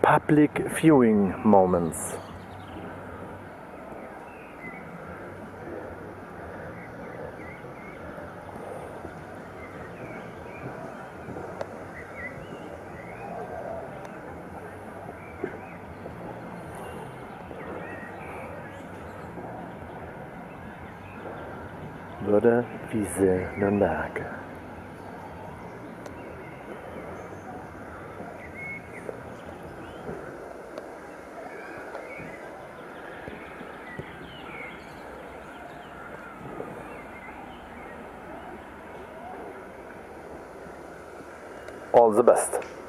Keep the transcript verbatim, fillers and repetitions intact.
public viewing moments. Würde Wiese Nürnberg. All the best.